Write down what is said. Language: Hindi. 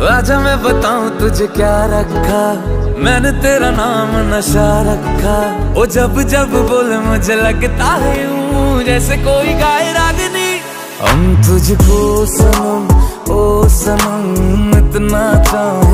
आजा मैं बताऊं तुझे क्या रखा, मैंने तेरा नाम नशा रखा। ओ जब जब बोले मुझे लगता है यूं जैसे कोई गाए रागनी। हम तुझको सनम ओ सनम इतना चाहे